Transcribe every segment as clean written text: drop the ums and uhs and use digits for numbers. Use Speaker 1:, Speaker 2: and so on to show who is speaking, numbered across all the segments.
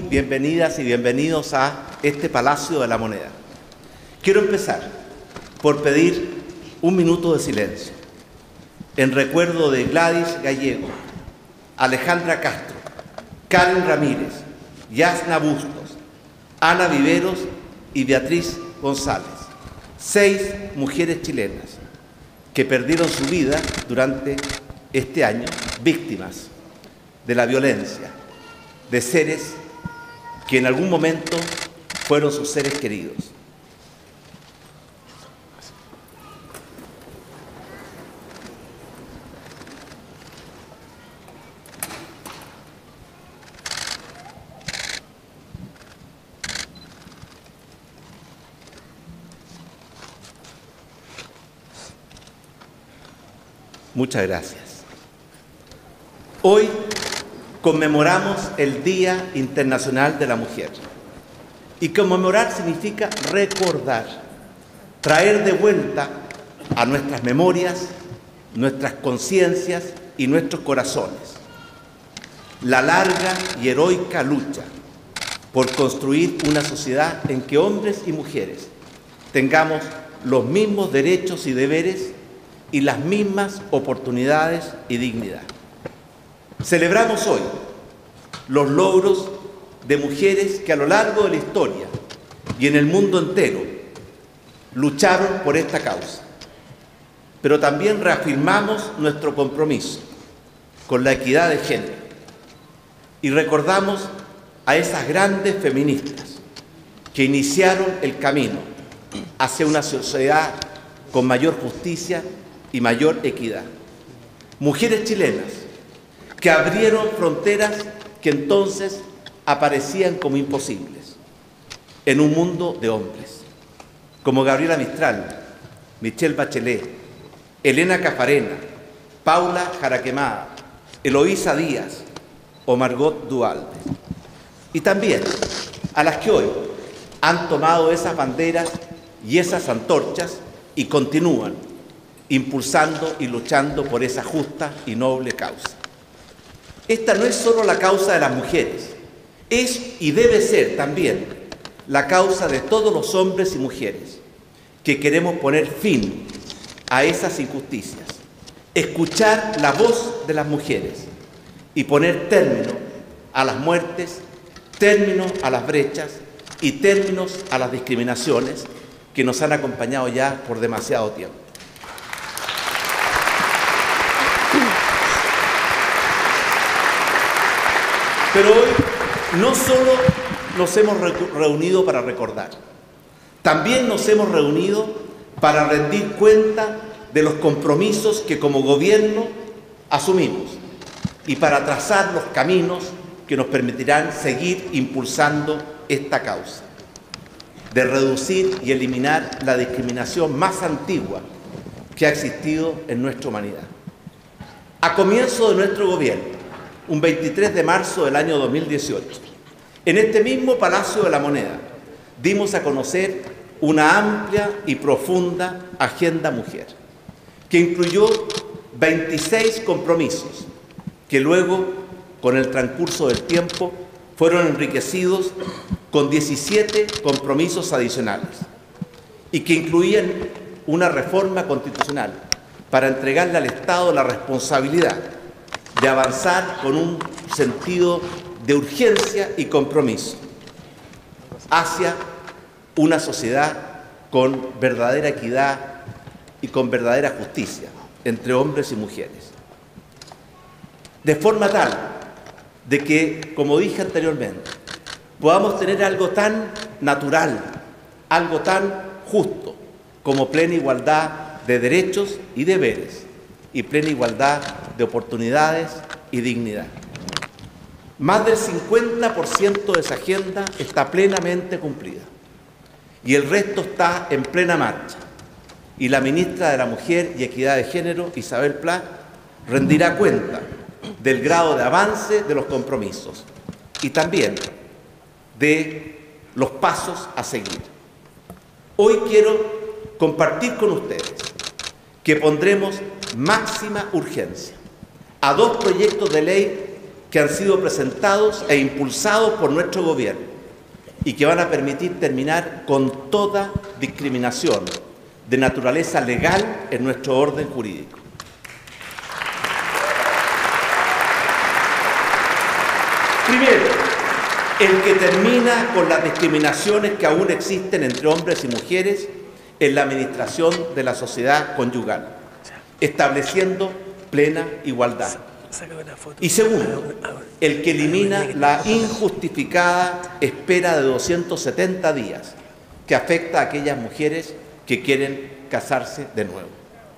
Speaker 1: bienvenidas y bienvenidos a este Palacio de la Moneda. Quiero empezar por pedir un minuto de silencio en recuerdo de Gladys Gallego, Alejandra Castro, Karen Ramírez, Yasna Bustos, Ana Viveros y Beatriz González, 6 mujeres chilenas que perdieron su vida durante este año, víctimas de la violencia de seres que en algún momento fueron sus seres queridos. Muchas gracias. Hoy conmemoramos el Día Internacional de la Mujer. Y conmemorar significa recordar, traer de vuelta a nuestras memorias, nuestras conciencias y nuestros corazones la larga y heroica lucha por construir una sociedad en que hombres y mujeres tengamos los mismos derechos y deberes y las mismas oportunidades y dignidad. Celebramos hoy los logros de mujeres que a lo largo de la historia y en el mundo entero lucharon por esta causa, pero también reafirmamos nuestro compromiso con la equidad de género y recordamos a esas grandes feministas que iniciaron el camino hacia una sociedad con mayor justicia y mayor equidad. Mujeres chilenas que abrieron fronteras que entonces aparecían como imposibles en un mundo de hombres, como Gabriela Mistral, Michelle Bachelet, Elena Cafarena, Paula Jaraquemada, Eloísa Díaz o Margot Duhalde. Y también a las que hoy han tomado esas banderas y esas antorchas y continúan impulsando y luchando por esa justa y noble causa. Esta no es solo la causa de las mujeres, es y debe ser también la causa de todos los hombres y mujeres que queremos poner fin a esas injusticias, escuchar la voz de las mujeres y poner término a las muertes, término a las brechas y términos a las discriminaciones que nos han acompañado ya por demasiado tiempo. Pero hoy no solo nos hemos reunido para recordar, también nos hemos reunido para rendir cuenta de los compromisos que como gobierno asumimos y para trazar los caminos que nos permitirán seguir impulsando esta causa, de reducir y eliminar la discriminación más antigua que ha existido en nuestra humanidad. A comienzo de nuestro gobierno, un 23 de marzo del año 2018, en este mismo Palacio de la Moneda, dimos a conocer una amplia y profunda agenda mujer, que incluyó 26 compromisos, que luego, con el transcurso del tiempo, fueron enriquecidos con 17 compromisos adicionales, y que incluían una reforma constitucional para entregarle al Estado la responsabilidad de avanzar con un sentido de urgencia y compromiso hacia una sociedad con verdadera equidad y con verdadera justicia entre hombres y mujeres. De forma tal de que, como dije anteriormente, podamos tener algo tan natural, algo tan justo como plena igualdad de derechos y deberes y plena igualdad de oportunidades y dignidad. Más del 50% de esa agenda está plenamente cumplida y el resto está en plena marcha. Y la ministra de la Mujer y Equidad de Género, Isabel Pla, rendirá cuenta del grado de avance de los compromisos y también de los pasos a seguir. Hoy quiero compartir con ustedes que pondremos máxima urgencia a 2 proyectos de ley que han sido presentados e impulsados por nuestro gobierno y que van a permitir terminar con toda discriminación de naturaleza legal en nuestro orden jurídico. Primero, el que termina con las discriminaciones que aún existen entre hombres y mujeres en la administración de la sociedad conyugal, estableciendo plena igualdad. Y segundo, el que elimina la injustificada espera de 270 días que afecta a aquellas mujeres que quieren casarse de nuevo.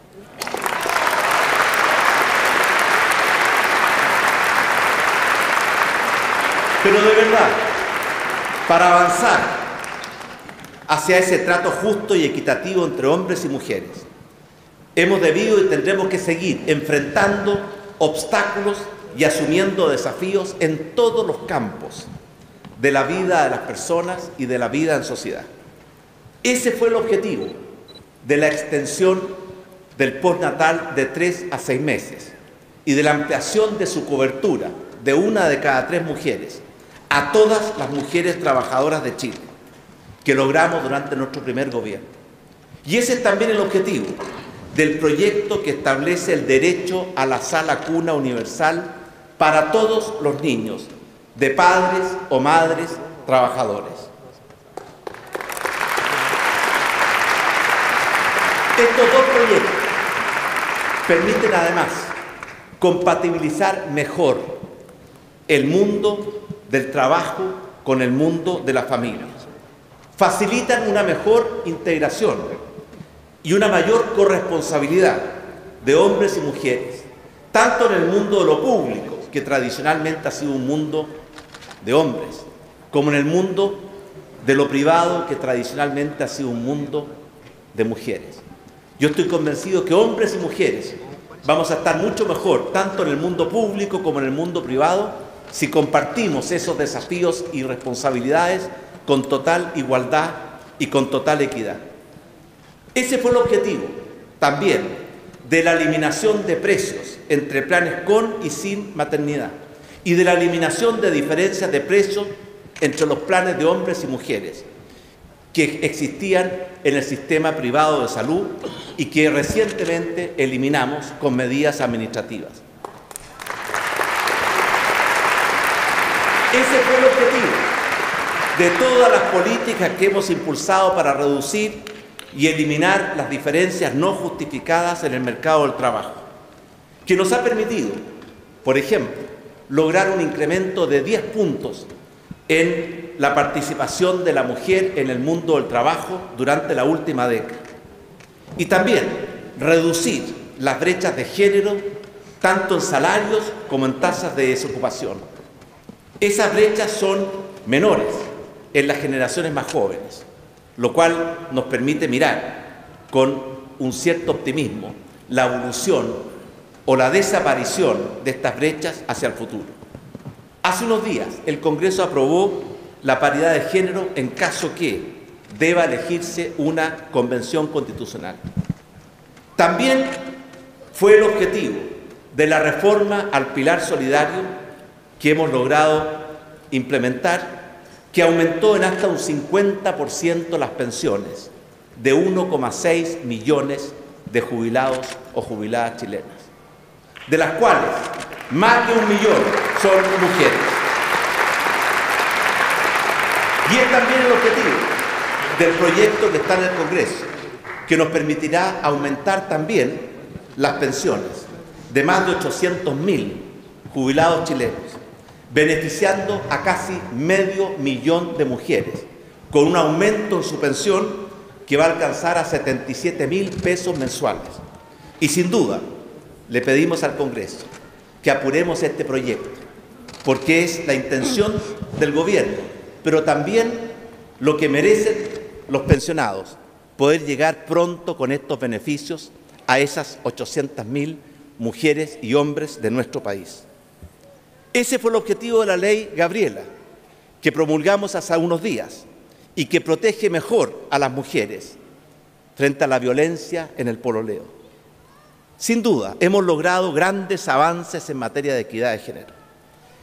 Speaker 1: Pero de verdad, para avanzar hacia ese trato justo y equitativo entre hombres y mujeres, hemos debido y tendremos que seguir enfrentando obstáculos y asumiendo desafíos en todos los campos de la vida de las personas y de la vida en sociedad. Ese fue el objetivo de la extensión del postnatal de 3 a 6 meses y de la ampliación de su cobertura de 1 de cada 3 mujeres a todas las mujeres trabajadoras de Chile, que logramos durante nuestro primer gobierno. Y ese es también el objetivo del proyecto que establece el derecho a la sala cuna universal para todos los niños de padres o madres trabajadores. Estos dos proyectos permiten además compatibilizar mejor el mundo del trabajo con el mundo de la familia. Facilitan una mejor integración y una mayor corresponsabilidad de hombres y mujeres, tanto en el mundo de lo público, que tradicionalmente ha sido un mundo de hombres, como en el mundo de lo privado, que tradicionalmente ha sido un mundo de mujeres. Yo estoy convencido que hombres y mujeres vamos a estar mucho mejor, tanto en el mundo público como en el mundo privado, si compartimos esos desafíos y responsabilidades con total igualdad y con total equidad. Ese fue el objetivo también de la eliminación de precios entre planes con y sin maternidad y de la eliminación de diferencias de precios entre los planes de hombres y mujeres que existían en el sistema privado de salud y que recientemente eliminamos con medidas administrativas. Ese fue el objetivo de todas las políticas que hemos impulsado para reducir y eliminar las diferencias no justificadas en el mercado del trabajo, que nos ha permitido, por ejemplo, lograr un incremento de 10 puntos en la participación de la mujer en el mundo del trabajo durante la última década. Y también reducir las brechas de género, tanto en salarios como en tasas de desocupación. Esas brechas son menores en las generaciones más jóvenes, lo cual nos permite mirar con un cierto optimismo la evolución o la desaparición de estas brechas hacia el futuro. Hace unos días el Congreso aprobó la paridad de género en caso que deba elegirse una convención constitucional. También fue el objetivo de la reforma al pilar solidario que hemos logrado implementar, que aumentó en hasta un 50% las pensiones de 1,6 millones de jubilados o jubiladas chilenas, de las cuales más de 1 millón son mujeres. Y es también el objetivo del proyecto que está en el Congreso, que nos permitirá aumentar también las pensiones de más de 800.000 jubilados chilenos, beneficiando a casi 500.000 de mujeres, con un aumento en su pensión que va a alcanzar a 77.000 pesos mensuales. Y sin duda, le pedimos al Congreso que apuremos este proyecto, porque es la intención del gobierno, pero también lo que merecen los pensionados, poder llegar pronto con estos beneficios a esas 800.000 mujeres y hombres de nuestro país. Ese fue el objetivo de la ley Gabriela, que promulgamos hace unos días y que protege mejor a las mujeres frente a la violencia en el pololeo. Sin duda, hemos logrado grandes avances en materia de equidad de género.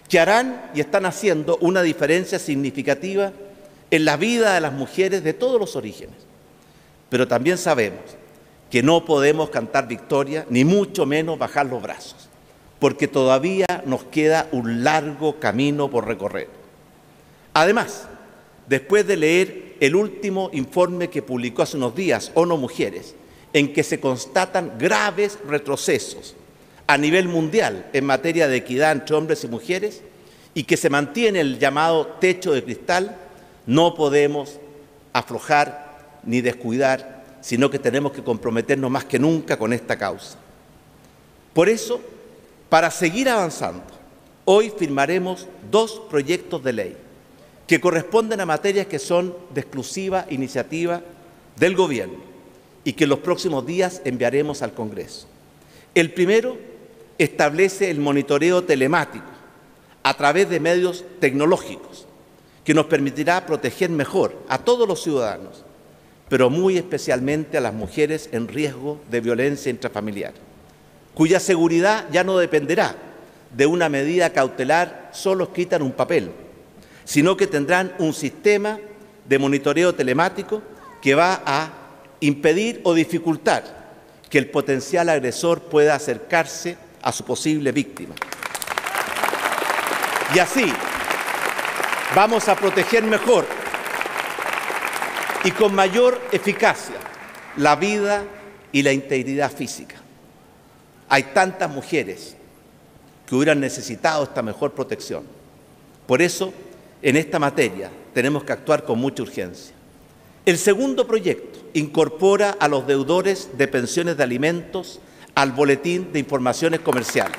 Speaker 1: que harán y están haciendo una diferencia significativa en la vida de las mujeres de todos los orígenes. Pero también sabemos que no podemos cantar victoria, ni mucho menos bajar los brazos, porque todavía nos queda un largo camino por recorrer. Además, después de leer el último informe que publicó hace unos días ONU Mujeres, en que se constatan graves retrocesos a nivel mundial en materia de equidad entre hombres y mujeres, y que se mantiene el llamado techo de cristal, no podemos aflojar ni descuidar, sino que tenemos que comprometernos más que nunca con esta causa. Por eso, para seguir avanzando, hoy firmaremos 2 proyectos de ley que corresponden a materias que son de exclusiva iniciativa del Gobierno y que en los próximos días enviaremos al Congreso. El primero establece el monitoreo telemático a través de medios tecnológicos que nos permitirá proteger mejor a todos los ciudadanos, pero muy especialmente a las mujeres en riesgo de violencia intrafamiliar, cuya seguridad ya no dependerá de una medida cautelar solo escrita en un papel, sino que tendrán un sistema de monitoreo telemático que va a impedir o dificultar que el potencial agresor pueda acercarse a su posible víctima. Y así vamos a proteger mejor y con mayor eficacia la vida y la integridad física. Hay tantas mujeres que hubieran necesitado esta mejor protección. Por eso, en esta materia tenemos que actuar con mucha urgencia. El segundo proyecto incorpora a los deudores de pensiones de alimentos al boletín de informaciones comerciales.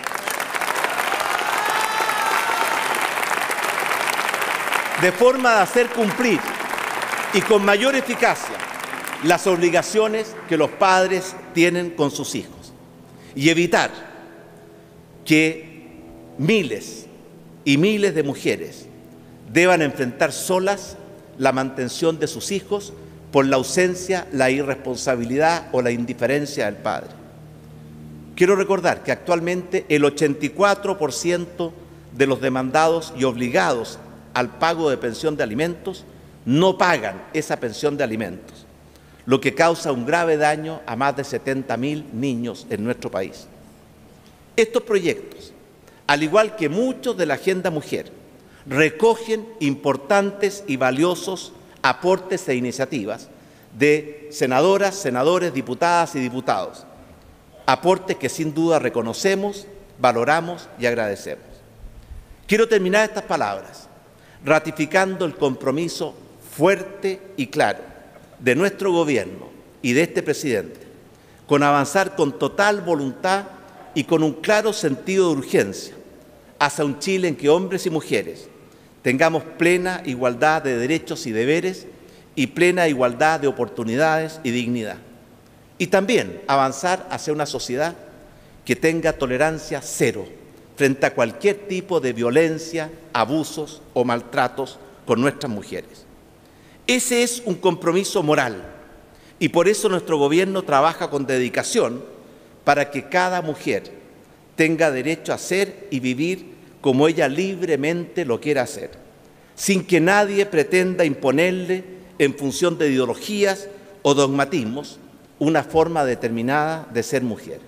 Speaker 1: De forma de hacer cumplir y con mayor eficacia las obligaciones que los padres tienen con sus hijos y evitar que miles y miles de mujeres deban enfrentar solas la mantención de sus hijos por la ausencia, la irresponsabilidad o la indiferencia del padre. Quiero recordar que actualmente el 84% de los demandados y obligados al pago de pensión de alimentos no pagan esa pensión de alimentos, lo que causa un grave daño a más de 70.000 niños en nuestro país. Estos proyectos, al igual que muchos de la Agenda Mujer, recogen importantes y valiosos aportes e iniciativas de senadoras, senadores, diputadas y diputados, aportes que sin duda reconocemos, valoramos y agradecemos. Quiero terminar estas palabras ratificando el compromiso fuerte y claro de nuestro Gobierno y de este presidente con avanzar con total voluntad y con un claro sentido de urgencia hacia un Chile en que hombres y mujeres tengamos plena igualdad de derechos y deberes y plena igualdad de oportunidades y dignidad. Y también avanzar hacia una sociedad que tenga tolerancia cero frente a cualquier tipo de violencia, abusos o maltratos con nuestras mujeres. Ese es un compromiso moral y por eso nuestro Gobierno trabaja con dedicación para que cada mujer tenga derecho a ser y vivir como ella libremente lo quiera hacer, sin que nadie pretenda imponerle, en función de ideologías o dogmatismos, una forma determinada de ser mujer.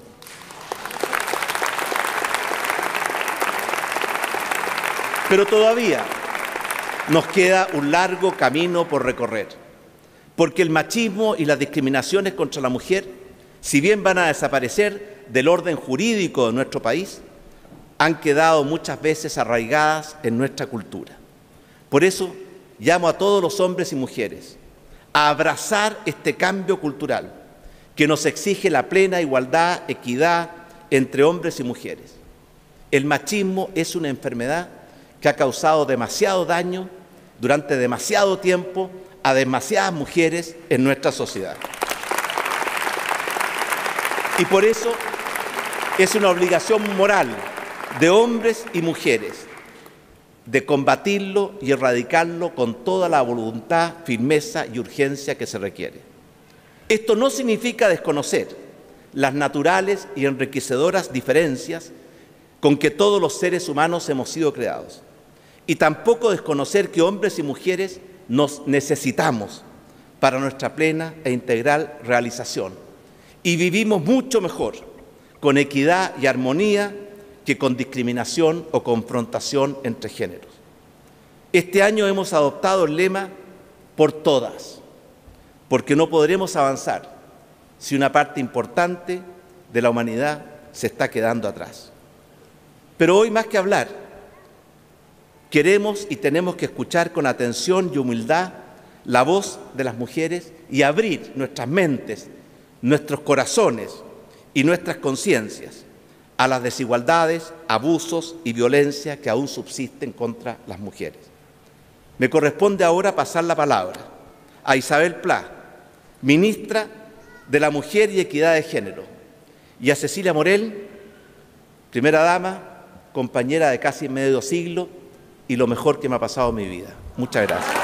Speaker 1: Pero todavía nos queda un largo camino por recorrer, porque el machismo y las discriminaciones contra la mujer, si bien van a desaparecer del orden jurídico de nuestro país, han quedado muchas veces arraigadas en nuestra cultura. Por eso llamo a todos los hombres y mujeres a abrazar este cambio cultural que nos exige la plena igualdad, equidad entre hombres y mujeres. El machismo es una enfermedad que ha causado demasiado daño durante demasiado tiempo a demasiadas mujeres en nuestra sociedad. Y por eso es una obligación moral de hombres y mujeres de combatirlo y erradicarlo con toda la voluntad, firmeza y urgencia que se requiere. Esto no significa desconocer las naturales y enriquecedoras diferencias con que todos los seres humanos hemos sido creados. Y tampoco desconocer que hombres y mujeres nos necesitamos para nuestra plena e integral realización. Y vivimos mucho mejor con equidad y armonía que con discriminación o confrontación entre géneros. Este año hemos adoptado el lema por todas, porque no podremos avanzar si una parte importante de la humanidad se está quedando atrás. Pero hoy, más que hablar, queremos y tenemos que escuchar con atención y humildad la voz de las mujeres y abrir nuestras mentes, nuestros corazones y nuestras conciencias a las desigualdades, abusos y violencia que aún subsisten contra las mujeres. Me corresponde ahora pasar la palabra a Isabel Pla, ministra de la Mujer y Equidad de Género, y a Cecilia Morel, primera dama, compañera de casi medio siglo y lo mejor que me ha pasado en mi vida. Muchas gracias.